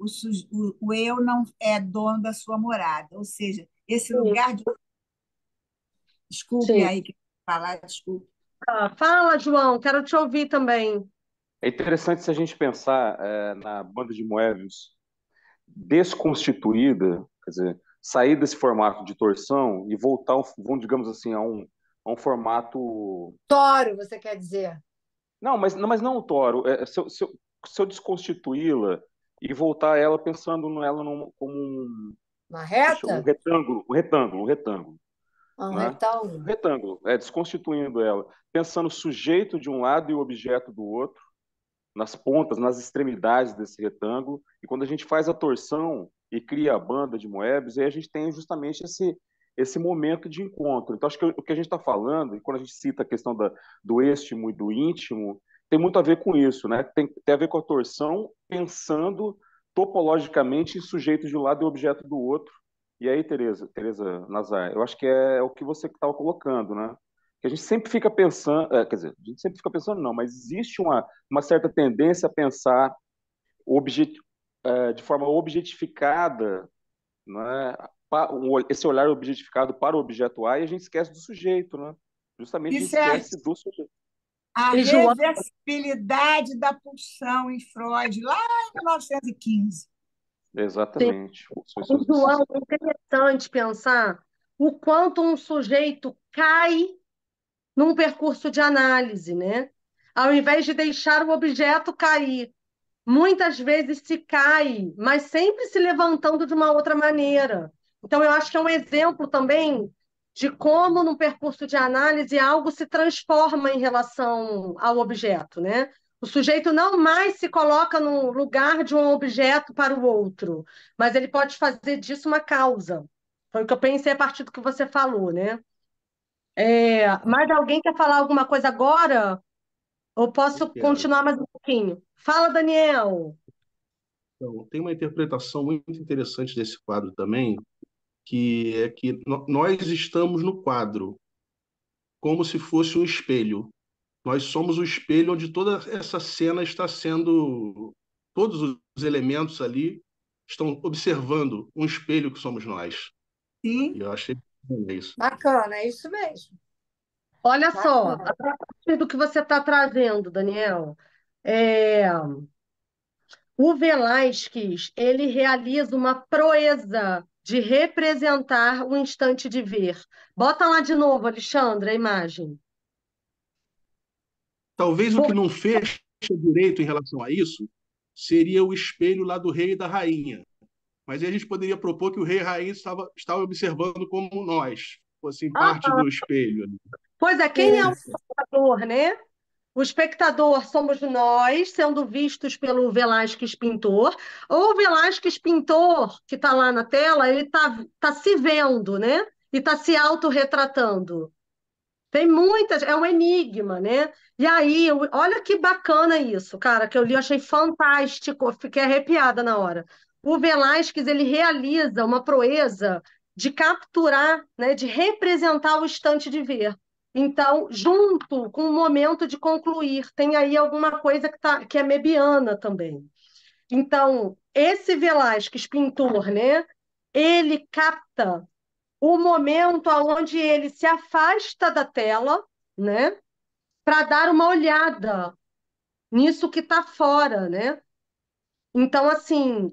F: o eu não é dono da sua morada, ou seja, esse
A: sim,
F: lugar de. Desculpe
A: sim.
F: aí que falar, desculpe.
A: Fala, João, quero te ouvir também.
G: É interessante se a gente pensar na banda de Moebius desconstituída, quer dizer, sair desse formato de torção e voltar, vamos, digamos assim, a um formato.
C: Toro, você quer dizer?
G: Não, mas não o toro. Se eu desconstituí-la e voltar ela pensando nela como
C: Uma
G: um
C: reta?
G: retângulo, um retângulo,
C: Um
G: né? Um
C: retângulo?
G: retângulo, desconstituindo ela, pensando o sujeito de um lado e o objeto do outro, nas pontas, nas extremidades desse retângulo, e quando a gente faz a torção e cria a banda de Moebius, aí a gente tem justamente esse momento de encontro. Então, acho que o que a gente está falando, e quando a gente cita a questão do êxtimo e do íntimo, tem muito a ver com isso, né? Tem a ver com a torção, pensando topologicamente em sujeito de um lado e objeto do outro. E aí, Tereza Nazar, eu acho que é o que você estava colocando, né? Que a gente sempre fica pensando, quer dizer, a gente sempre fica pensando, não, mas existe uma certa tendência a pensar objet, de forma objetificada, né, esse olhar objetificado para o objeto A, e a gente esquece do sujeito, né? Justamente a gente
F: Isso é
G: esquece do sujeito.
F: a
A: E João,
F: reversibilidade da pulsão em Freud, lá em 1915.
A: sim,
G: Exatamente.
A: e João, é interessante pensar o quanto um sujeito cai num percurso de análise, né? Ao invés de deixar o objeto cair. Muitas vezes se cai, mas sempre se levantando de uma outra maneira. Então, eu acho que é um exemplo também de como, no percurso de análise, algo se transforma em relação ao objeto, né? O sujeito não mais se coloca no lugar de um objeto para o outro, mas ele pode fazer disso uma causa. Foi o que eu pensei a partir do que você falou, né? Mais alguém quer falar alguma coisa agora? Ou
H: Eu
A: posso
H: quero.
A: continuar mais um pouquinho? Fala, Daniel.
H: Então, tem uma interpretação muito interessante desse quadro também, que é que nós estamos no quadro, como se fosse um espelho. Nós somos o espelho onde toda essa cena está sendo. Todos os elementos ali estão observando um espelho que somos nós. E
F: Sim,
H: eu achei que é isso.
C: Bacana, é isso mesmo.
A: Olha só,
C: Bacana.
A: a partir do que você está trazendo, Daniel, é, o Velázquez ele realiza uma proeza de representar o instante de ver. Bota lá de novo, Alexandre, a imagem.
H: Talvez o que
A: Por-
H: não fecha direito em relação a isso seria o espelho lá do rei e da rainha. Mas aí a gente poderia propor que o rei e a rainha estava observando como nós, fossem parte
A: Ah,
H: do espelho.
A: pois é, quem é o
C: Isso.
A: espectador, né? O espectador somos nós, sendo vistos pelo Velázquez pintor, ou o Velázquez pintor, que está lá na tela, ele tá se vendo, né? E está se autorretratando. Tem muitas, é um enigma, né? E aí, olha que bacana isso, cara, que eu li, eu achei fantástico, eu fiquei arrepiada na hora. O Velázquez, ele realiza uma proeza de capturar, né, de representar o instante de ver. Então, junto com o momento de concluir, tem aí alguma coisa que é mebiana também. Então, esse Velázquez pintor, né, ele capta o momento onde ele se afasta da tela, né, para dar uma olhada nisso que está fora, né? Então, assim,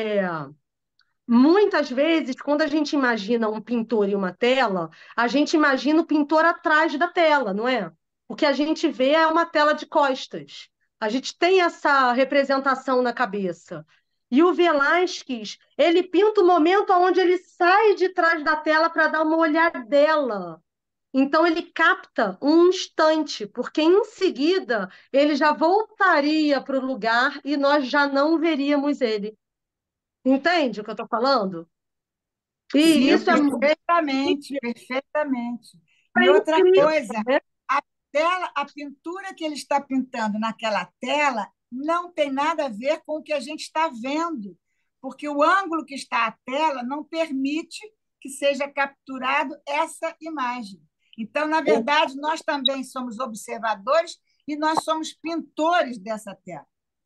A: muitas vezes, quando a gente imagina um pintor e uma tela, a gente imagina o pintor atrás da tela, não é? O que a gente vê é uma tela de costas. A gente tem essa representação na cabeça. E o Velázquez, ele pinta o momento onde ele sai de trás da tela para dar uma olhadela. Então ele capta um instante, porque em seguida ele já voltaria para o lugar e nós já não veríamos ele. Entende o que eu estou falando? E
F: Sim,
A: isso
F: perfeitamente, perfeitamente. E
A: é
F: outra
A: incrível,
F: coisa,
A: né?
F: a pintura que ele está pintando naquela tela não tem nada a ver com o que a gente está vendo, porque o ângulo que está a tela não permite que seja capturado essa imagem. Então, na verdade, nós também somos observadores e nós somos pintores dessa tela.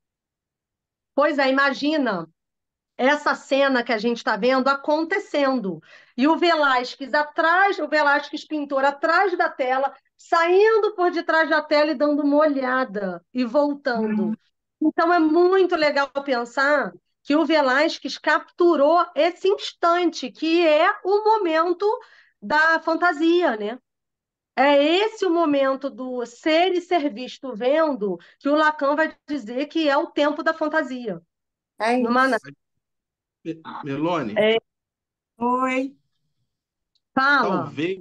A: Pois é, imagina essa cena que a gente está vendo acontecendo. E o Velázquez atrás, o Velázquez pintor atrás da tela, saindo por detrás da tela e dando uma olhada e voltando. Então é muito legal pensar que o Velázquez capturou esse instante, que é o momento da fantasia, né? É esse o momento do ser e ser visto vendo que o Lacan vai dizer que é o tempo da fantasia.
C: É
A: Numa...
C: isso.
H: Melone,
A: É,
F: Oi.
A: fala.
H: talvez,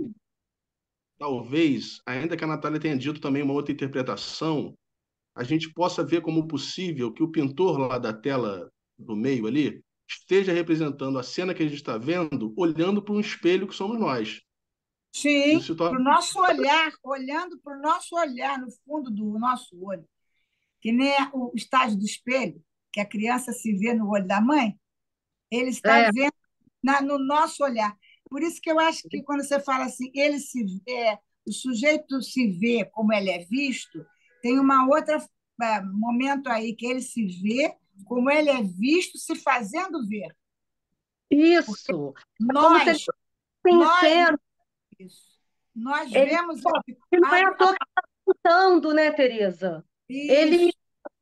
H: talvez, ainda que a Natália tenha dito também uma outra interpretação, a gente possa ver como possível que o pintor lá da tela do meio ali esteja representando a cena que a gente está vendo, olhando para um espelho que somos nós. Isso
F: Sim,
H: se torna.
F: para o nosso olhar, olhando para o nosso olhar, no fundo do nosso olho, que nem o estágio do espelho, que a criança se vê no olho da mãe, ele está
A: É,
F: vendo no nosso olhar. Por isso que eu acho que quando você fala assim, ele se vê, o sujeito se vê como ele é visto, tem uma outra momento aí que ele se vê como ele é visto, se fazendo ver.
A: isso. É como se ele
F: Nós,
A: fosse em
F: nós,
A: cena.
F: isso, nós
A: Ele,
F: vemos esse
A: e não é
F: quadro,
A: à toa que está lutando, né, Tereza? Ele
F: isso,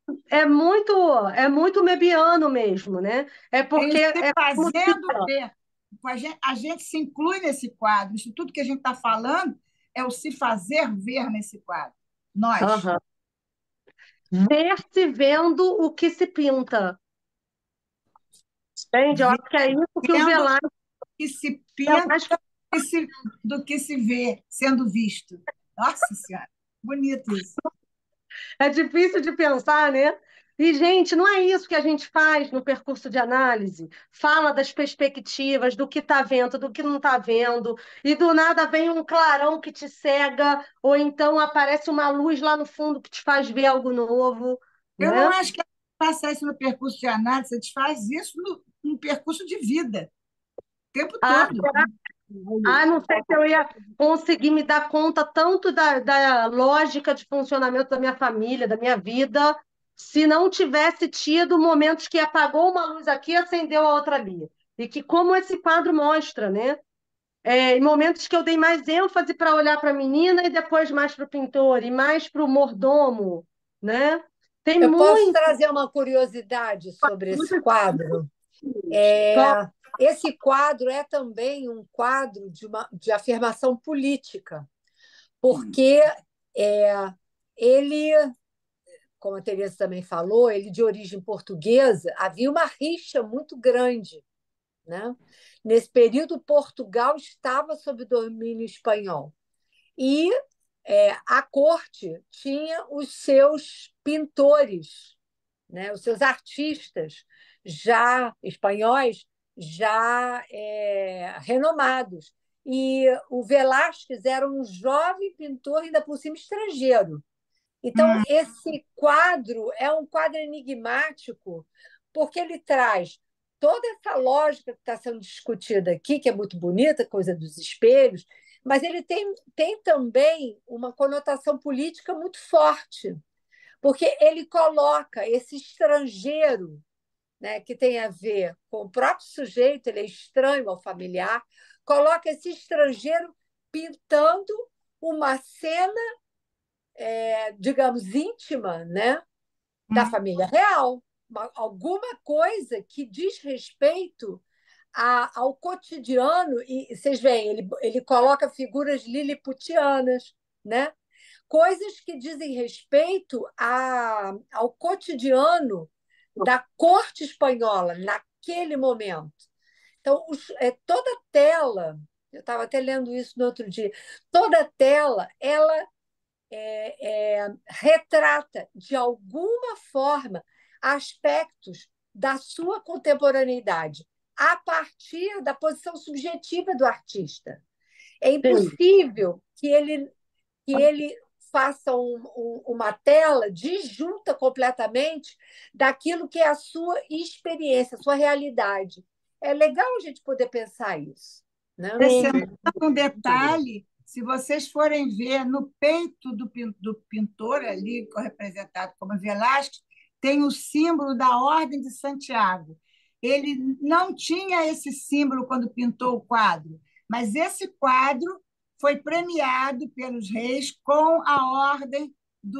A: é muito mebiano mesmo, né? É
F: tem
A: porque
F: o se
A: é como se...
F: fazendo ver. A gente se inclui nesse quadro. Isso tudo que a gente está falando é o se fazer ver nesse quadro. Nós.
A: Aham. Ver-se vendo o que se pinta. Entende? Eu acho que é isso que o
F: Vendo
A: Velázquez...
F: que se pinta do que se vê sendo visto. Nossa Senhora, bonito isso.
A: É difícil de pensar, né? E, gente, não é isso que a gente faz no percurso de análise. Fala das perspectivas, do que está vendo, do que não está vendo, e do nada vem um clarão que te cega, ou então aparece uma luz lá no fundo que te faz ver algo novo,
F: Eu não
A: né?
F: acho que passar isso no percurso de análise, a gente faz isso no percurso de vida, o tempo
A: Ah,
F: todo.
A: não sei se eu ia conseguir me dar conta tanto da lógica de funcionamento da minha família, da minha vida, se não tivesse tido momentos que apagou uma luz aqui e acendeu a outra ali. E que, como esse quadro mostra, né? Em momentos que eu dei mais ênfase para olhar para a menina e depois mais para o pintor, e mais para o mordomo, né? Tem
C: Eu posso
A: muito.
C: trazer uma curiosidade sobre esse quadro? Esse quadro é também um quadro de afirmação política, porque é, ele, como a Teresa também falou, ele de origem portuguesa, havia uma rixa muito grande, né? Nesse período, Portugal estava sob domínio espanhol e a corte tinha os seus pintores, né? Os seus artistas já espanhóis, já renomados. E o Velázquez era um jovem pintor, ainda por cima estrangeiro. Então, esse quadro é um quadro enigmático, porque ele traz toda essa lógica que está sendo discutida aqui, que é muito bonita, coisa dos espelhos, mas ele tem também uma conotação política muito forte, porque ele coloca esse estrangeiro, né, que tem a ver com o próprio sujeito, ele é estranho ao familiar, coloca esse estrangeiro pintando uma cena, digamos, íntima, né, da família real, alguma coisa que diz respeito ao cotidiano, e vocês veem, ele coloca figuras liliputianas, né? Coisas que dizem respeito ao cotidiano da corte espanhola naquele momento. Então, toda tela, eu estava até lendo isso no outro dia, toda tela, ela retrata, de alguma forma, aspectos da sua contemporaneidade, a partir da posição subjetiva do artista. É
A: Sim.
C: impossível que ele faça uma tela disjunta completamente daquilo que é a sua experiência, a sua realidade. É legal a gente poder pensar isso, né?
F: Acrescentando um detalhe, se vocês forem ver no peito do pintor ali, representado como Velázquez, tem o símbolo da Ordem de Santiago. Ele não tinha esse símbolo quando pintou o quadro, mas esse quadro foi premiado pelos reis com a Ordem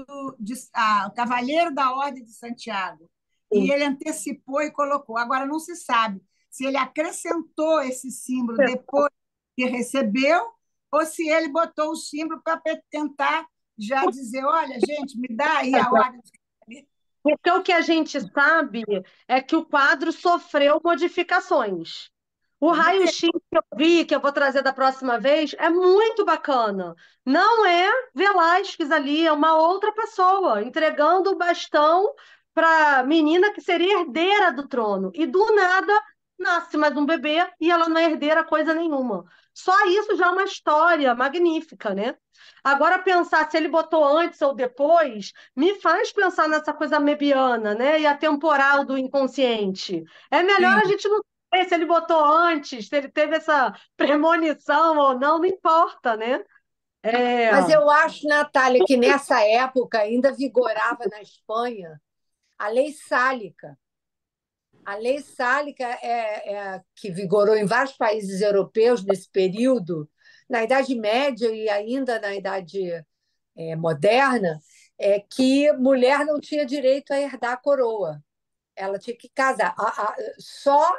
F: o Cavaleiro da Ordem de Santiago. E ele antecipou e colocou. Agora, não se sabe se ele acrescentou esse símbolo depois que recebeu, ou se ele botou o símbolo para tentar já dizer, olha, gente, me dá aí a ordem.
A: Porque o que a gente sabe é que o quadro sofreu modificações. O raio-x que eu vi, que eu vou trazer da próxima vez, é muito bacana. Não é Velázquez ali, é uma outra pessoa entregando o bastão para a menina que seria herdeira do trono. E do nada nasce mais um bebê e ela não é herdeira coisa nenhuma. Só isso já é uma história magnífica, né? Agora, pensar se ele botou antes ou depois, me faz pensar nessa coisa mebiana, né? E a temporal do inconsciente. É melhor a
F: Sim.
A: gente não saber se ele botou antes, se ele teve essa premonição ou não, não importa, né? É,
C: Mas eu acho, Natália, que nessa época ainda vigorava na Espanha a lei sálica. A lei sálica que vigorou em vários países europeus nesse período, na Idade Média e ainda na Idade moderna, que mulher não tinha direito a herdar a coroa. Ela tinha que casar. Só,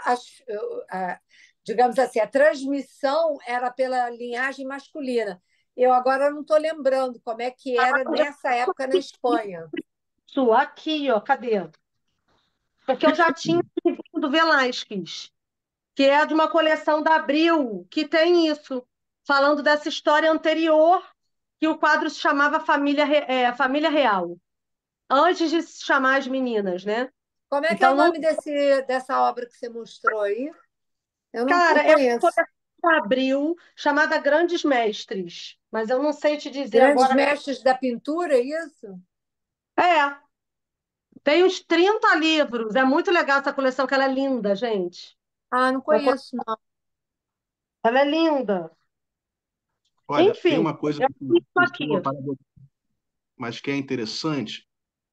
C: digamos assim, a transmissão era pela linhagem masculina. Eu agora não estou lembrando como é que era nessa época na Espanha.
A: isso, aqui, ó, cadê? Porque eu já tinha do Velázquez, que é de uma coleção da Abril, que tem isso, falando dessa história anterior, que o quadro se chamava Família Real, antes de se chamar As Meninas, né?
C: Como é que é o
A: Então, não,
C: nome dessa obra que você mostrou aí? Eu não
A: cara, é uma
C: conheço.
A: coleção da Abril chamada Grandes Mestres, mas eu não sei te dizer
C: Grandes
A: agora.
C: mestres da pintura, é isso?
A: É, tem uns 30 livros, é muito legal essa coleção, que ela é linda, gente.
C: Ah, não conheço, não.
A: Ela é linda.
H: Olha, tem
A: Enfim,
H: uma coisa
A: eu
H: que
A: fico aqui.
H: soa mas que é interessante,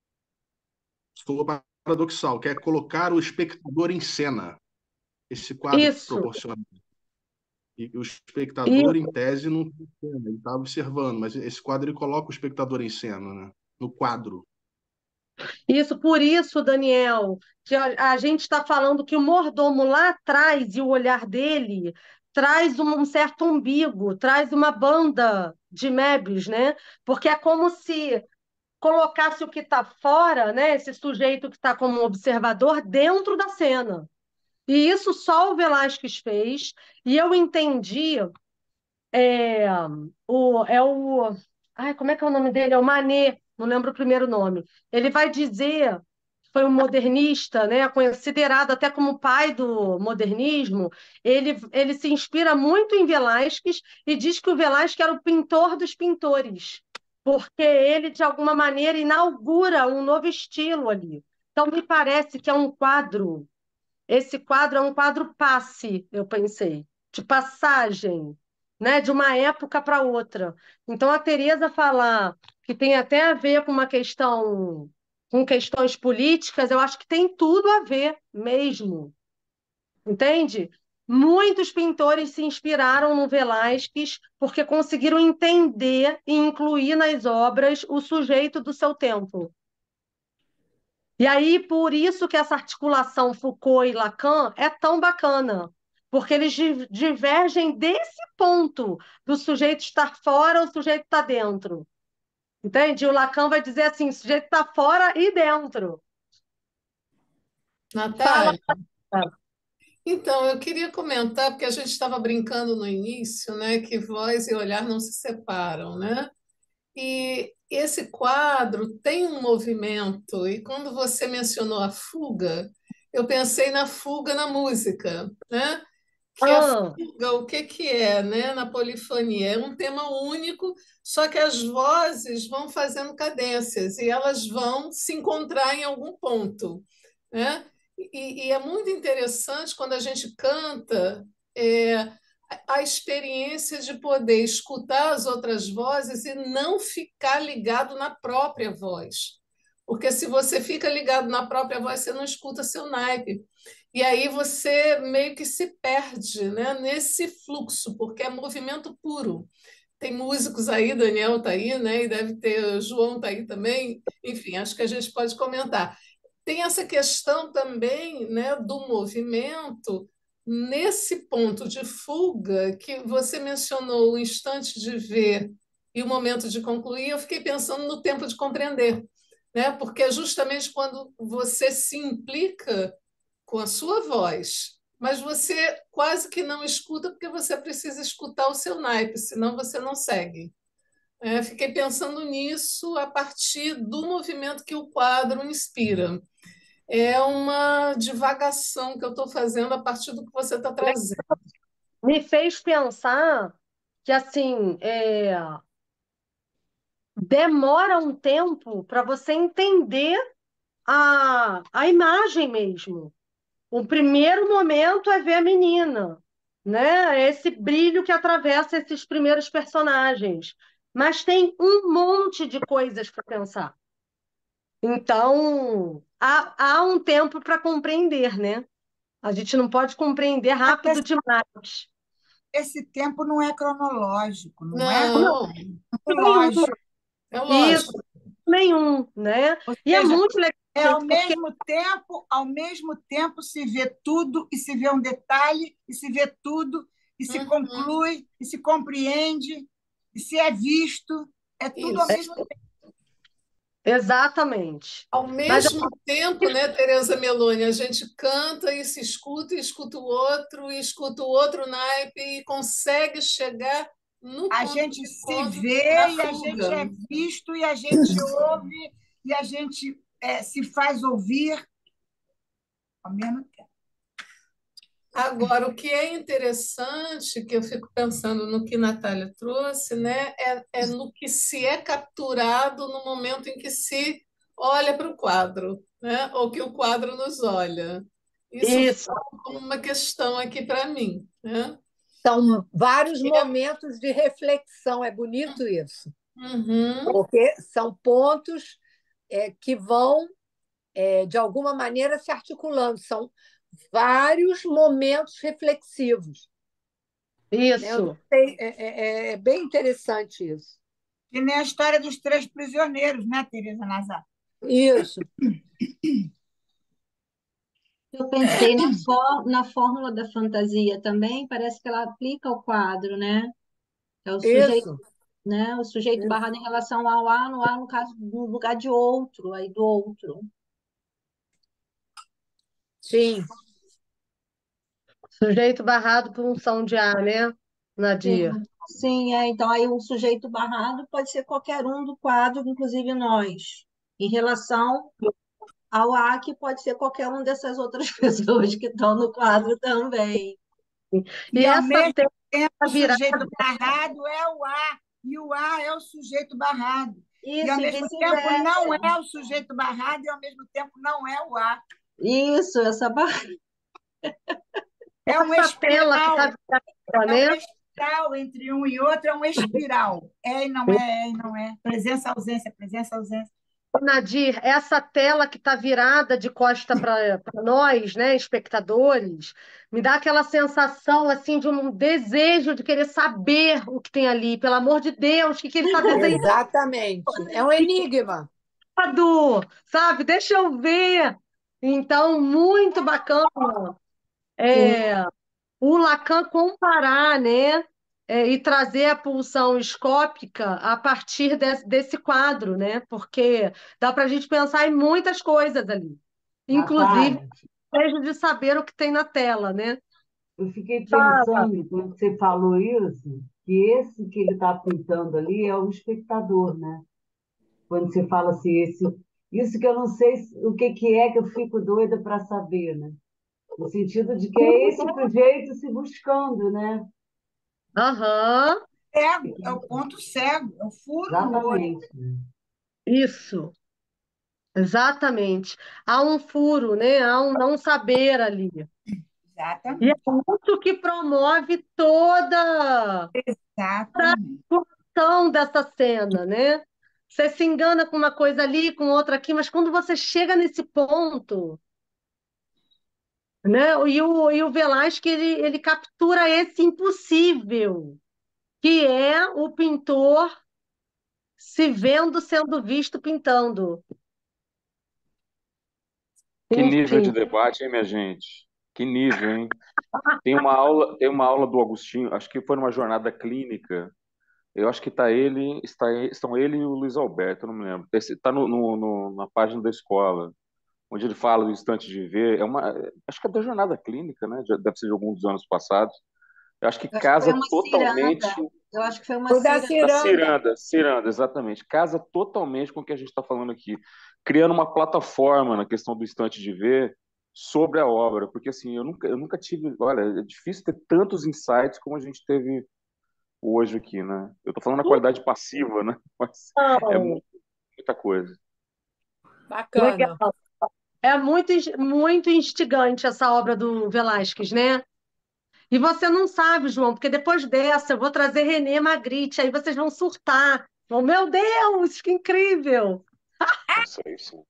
H: soa paradoxal, que é colocar o espectador em cena. Esse quadro
A: Isso,
H: proporciona. E o espectador,
A: isso.
H: em tese, não está em cena, ele está observando, mas esse quadro ele coloca o espectador em cena, né? No quadro.
A: Isso, por isso, Daniel, que a gente está falando que o mordomo lá atrás e o olhar dele traz um certo umbigo, traz uma banda de Mébius, né? Porque é como se colocasse o que está fora, né? Esse sujeito que está como observador dentro da cena. E isso só o Velázquez fez, e eu entendi, é, é o. Ai, como é que é o nome dele? É o Manet, não lembro o primeiro nome. Ele vai dizer, foi um modernista, né, considerado até como o pai do modernismo. Ele se inspira muito em Velázquez e diz que o Velázquez era o pintor dos pintores, porque ele, de alguma maneira, inaugura um novo estilo ali. Então, me parece que é um quadro. Esse quadro é um quadro passe, eu pensei, de passagem, né, de uma época para outra. Então, a Teresa falar que tem até a ver com uma questão, com questões políticas, eu acho que tem tudo a ver mesmo, entende? Muitos pintores se inspiraram no Velázquez porque conseguiram entender e incluir nas obras o sujeito do seu tempo. E aí, por isso que essa articulação Foucault e Lacan é tão bacana, porque eles divergem desse ponto do sujeito estar fora, o sujeito estar dentro. Entende? O Lacan vai dizer assim: o sujeito está fora e dentro. Fala.
B: Natália, então eu queria comentar, porque a gente estava brincando no início, né, que voz e olhar não se separam, né? E esse quadro tem um movimento, e quando você mencionou a fuga, eu pensei na fuga na música, né? Que a
A: Ah,
B: fuga, o que que é, né? Na polifonia, é um tema único, só que as vozes vão fazendo cadências e elas vão se encontrar em algum ponto, né? E é muito interessante quando a gente canta a experiência de poder escutar as outras vozes e não ficar ligado na própria voz. Porque se você fica ligado na própria voz, você não escuta seu naipe. E aí você meio que se perde, né, nesse fluxo, porque é movimento puro. Tem músicos aí, Daniel está aí, né, e deve ter, João está aí também. Enfim, acho que a gente pode comentar. Tem essa questão também, né, do movimento nesse ponto de fuga que você mencionou, o instante de ver e o momento de concluir. Eu fiquei pensando no tempo de compreender, né? Porque é justamente quando você se implica com a sua voz, mas você quase que não escuta porque você precisa escutar o seu naipe, senão você não segue. Fiquei pensando nisso a partir do movimento que o quadro inspira. É uma divagação que eu estou fazendo a partir do que você está trazendo.
A: me fez pensar que, assim, demora um tempo para você entender a imagem mesmo. O primeiro momento é ver a menina, né? É esse brilho que atravessa esses primeiros personagens. Mas tem um monte de coisas para pensar. Então, há um tempo para compreender, né? A gente não pode compreender
F: Mas
A: rápido demais.
F: esse tempo não é cronológico, não é?
B: Não,
F: É
A: Nenhum,
F: lógico.
B: é
A: isso,
B: lógico.
A: nenhum, né?
F: Ou
A: E é
F: seja,
A: muito legal,
F: é
A: gente, porque
F: ao mesmo tempo se vê tudo e se vê um detalhe e se vê tudo e se
B: Uhum,
F: conclui e se compreende e se é visto, é tudo ao
B: isso.
F: mesmo tempo.
A: exatamente.
B: Ao
A: Mas
B: mesmo tempo, né, Tereza Meloni, a gente canta e escuta o outro, e escuta o outro naipe e consegue chegar no
F: A
B: ponto
F: gente
B: de
F: se
B: encontro
F: vê
B: da
F: e a gente
B: fuga.
F: é visto e a gente ouve e a gente se faz ouvir ao mesmo tempo.
B: Agora, o que é interessante, que eu fico pensando no que Natália trouxe, né, é no que se é capturado no momento em que se olha para o quadro, né, ou que o quadro nos olha. Isso
A: isso,
B: fica como uma questão aqui para mim, né?
C: São vários momentos de reflexão, é bonito isso,
B: Uhum,
C: porque são pontos que vão, de alguma maneira, se articulando, são vários momentos reflexivos. Né? Eu não
A: isso.
C: sei, é bem interessante isso.
F: Que nem a história dos três prisioneiros, né, Tereza Nazar?
C: Isso,
D: Eu pensei na fórmula da fantasia também, parece que ela aplica o quadro, né? É o sujeito,
C: isso,
D: né? O sujeito
C: isso.
D: barrado em relação ao A, no caso, no lugar de outro, aí do outro.
C: Sim,
A: Sujeito barrado por um som de ar, né, Nadir?
D: Sim, sim, então aí o sujeito barrado pode ser qualquer um do quadro, inclusive nós. Em relação ao A, que pode ser qualquer um dessas outras pessoas que estão no quadro também.
A: E
F: E, ao
A: essa
F: mesmo
A: tela
F: tempo, o
A: virada,
F: sujeito barrado é o A, e o A é o sujeito barrado. E, ao
D: Isso, e
F: mesmo tempo,
D: vice-versa.
F: não é o sujeito barrado, e, ao mesmo tempo, não é o A.
D: Isso, essa barra.
F: É uma
A: essa tela que está
F: espiral,
A: virada,
F: é uma
A: né?
F: espiral entre um e outro, é uma espiral. É e não é. Presença, ausência, presença, ausência.
A: Nadir, essa tela que está virada de costa para nós, né, espectadores, me dá aquela sensação assim de um desejo de querer saber o que tem ali, pelo amor de Deus, o que ele está desenhando,
C: exatamente. É um enigma.
A: sabe? Deixa eu ver. Então, muito bacana.
D: Sim,
A: É, o Lacan comparar, né, e trazer a pulsão escópica a partir desse quadro, né? Porque dá para a gente pensar em muitas coisas ali, inclusive
C: Natália.
A: desejo de saber o que tem na tela, né?
I: Eu fiquei
A: Fala.
I: pensando, quando você falou isso, que esse que ele está pintando ali é o espectador, né? Quando você fala assim, isso que eu não sei o que que é, que eu fico doida para saber, né? No sentido de que é esse sujeito se buscando, né?
A: Aham,
F: Cego, é o ponto cego, é o furo no olho.
I: Exatamente. Né?
A: isso, exatamente. Há um furo, né? Há um não saber ali. E é
F: Exatamente.
A: isso que promove toda a
F: Exatamente.
A: construção dessa cena, né? Você se engana com uma coisa ali, com outra aqui, mas quando você chega nesse ponto, né? E o Velázquez, ele captura esse impossível, que é o pintor se vendo sendo visto pintando.
G: Que nível de
A: Enfim.
G: debate, hein, minha gente? Que nível, hein? Tem uma aula do Agostinho, acho que foi numa jornada clínica. Eu acho que estão ele e o Luiz Alberto, eu não me lembro. Está na página da escola, onde ele fala do instante de ver. Acho que é da jornada clínica, né? Deve ser de alguns dos anos passados. Eu acho que
D: Eu acho que foi
G: casa
D: uma
G: totalmente.
D: ciranda. Eu acho que foi uma
C: O da
D: ciranda.
G: Da
C: ciranda.
G: Ciranda, exatamente. Casa totalmente com o que a gente está falando aqui, criando uma plataforma na questão do instante de ver sobre a obra, porque assim, eu nunca tive, olha, é difícil ter tantos insights como a gente teve hoje aqui, né? Eu estou falando na qualidade passiva, né? Mas é
A: Então,
G: muita coisa.
A: legal.
C: Bacana.
A: É muito instigante essa obra do Velázquez, né? E você não sabe, João, porque depois dessa eu vou trazer René Magritte, aí vocês vão surtar. Meu Deus, que incrível!
G: Isso aí, sim.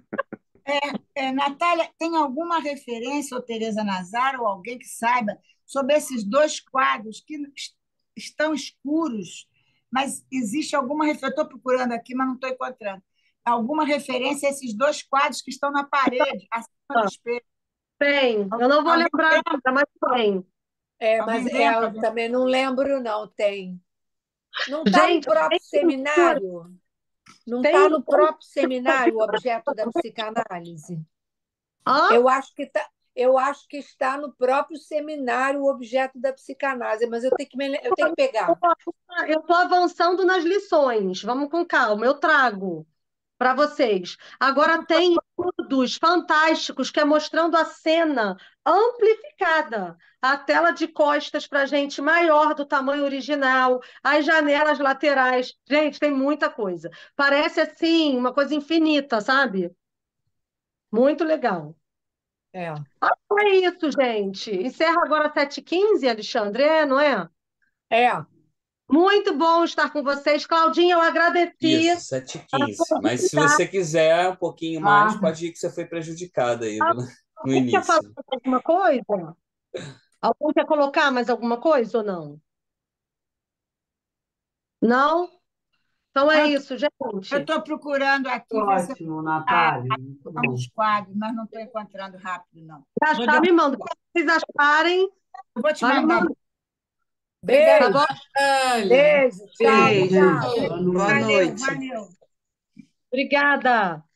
F: Natália, tem alguma referência, ou Tereza Nazar, ou alguém que saiba, sobre esses dois quadros que estão escuros, mas existe alguma referência? Eu estou procurando aqui, mas não estou encontrando. Alguma referência a esses dois quadros que estão na parede, acima do espelho?
A: Tem, eu não vou
F: Alguém
A: lembrar
F: lembra?
A: agora, mas tem.
C: Mas
F: Alguém lembra?
C: eu também não lembro, não. Tem. Não está no
A: Gente,
C: próprio
A: tem loucura.
C: seminário? Não está
A: Tem
C: no próprio seminário o objeto da psicanálise?
A: Hã?
C: Eu acho que está no próprio seminário o objeto da psicanálise, mas eu tenho que pegar.
A: Eu estou avançando nas lições. Vamos com calma, eu trago para vocês. Agora tem estudos fantásticos que é mostrando a cena amplificada, a tela de costas para gente maior do tamanho original, as janelas laterais. Gente, tem muita coisa. Parece assim uma coisa infinita, sabe? Muito legal.
C: É.
A: É isso, gente. Encerra agora às 7h15, Alexandre, não é?
C: É.
A: Muito bom estar com vocês. Claudinha, eu agradeci
E: Isso,
A: a
E: 7h15.
A: sua
E: Mas se
A: visita.
E: você quiser um pouquinho mais,
I: Ah,
E: pode ir que você foi prejudicada aí no
A: Alguém quer falar
E: início.
A: alguma coisa? Alguém quer colocar mais alguma coisa ou não? Não? Então é isso,
F: Eu
A: gente.
F: estou procurando aqui ver se eu
I: ótimo,
F: a
I: Natália. Muito
F: um
I: bom.
F: dos quadros, mas não estou encontrando rápido, não.
A: Se
F: Vou,
A: achar, me manda. Quando vocês acharem,
F: eu vou te
A: vai me
F: mandar.
A: mandar, tá
B: Obrigada,
C: Beijo,
A: bom?
B: Natália.
C: beijo. Tchau,
I: Beijo,
C: tchau.
I: gente. Boa
J: Boa
I: noite.
F: Valeu,
J: noite.
F: valeu.
A: Obrigada.